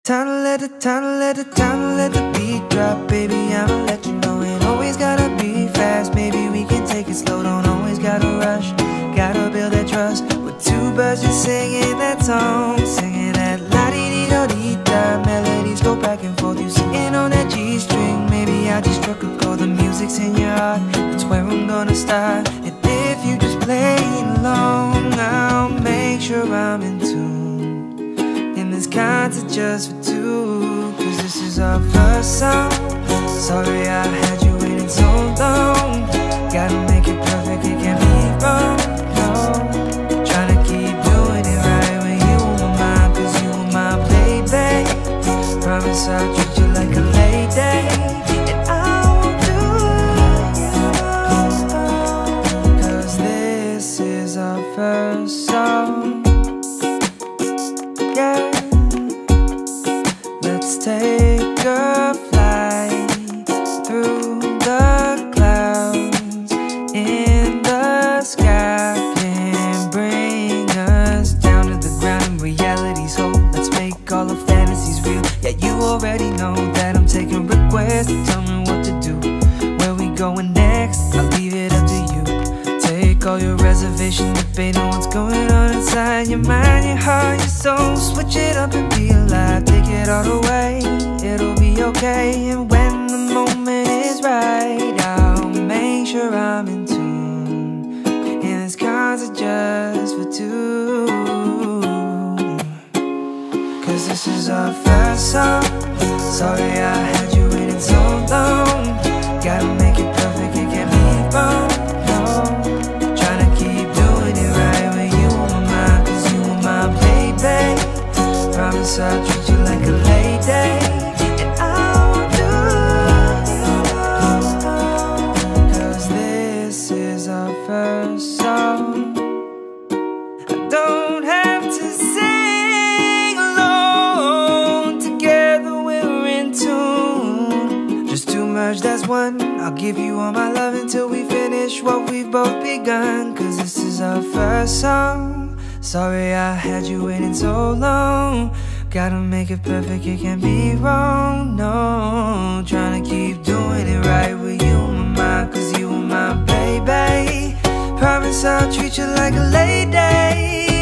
Time to let the beat drop, baby, I'ma let you know it always gotta be fast. Maybe we can take it slow, don't always gotta rush. Gotta build that trust with two birds just singing that song, singing that la-di-di-do-di-da. Melodies go back and forth, you singing on that G-string. Maybe I just struck a chord, the music's in your heart, that's where I'm gonna start. And if you just play along, I'll make sure I'm in tune. And this concert just for two, cause this is our first song. Sorry I had you waiting so long. Gotta make it perfect, it can't be wrong, no. Tryna keep doing it right when you were mine, cause you were my baby. Promise I'll treat you like a lady, and I won't do you wrong, cause this is our first song. Yeah, let's take a flight through the clouds in the sky. Can bring us down to the ground in reality's hope. Let's make all the fantasies real. Yeah, you already know that I'm taking requests. Tell me what to do, where we going next, I'll leave it up to you. Take all your reservations, debate on what's going on inside your mind, your heart, your soul. Switch it up and be alive, take it all the way. It'll be okay, and when the moment is right, I'll make sure I'm in tune. And this concert just for two, cause this is our first song. Sorry I had you waiting so long. Gotta make it perfect, it can't be wrong, no. Tryna keep doing it right when you were mine, cause you were my baby. Promise I'll treat you like a lady, and I won't do you wrong, cause this is our first song. I don't have to sing alone, together we're in tune. Just to merge, that's one. I'll give you all my love until we finish what we've both begun, cause this is our first song. Sorry I had you waiting so long. Gotta make it perfect, it can't be wrong, no. Tryna keep doing it right with you, my mind, cause you were my baby. Promise I'll treat you like a lady,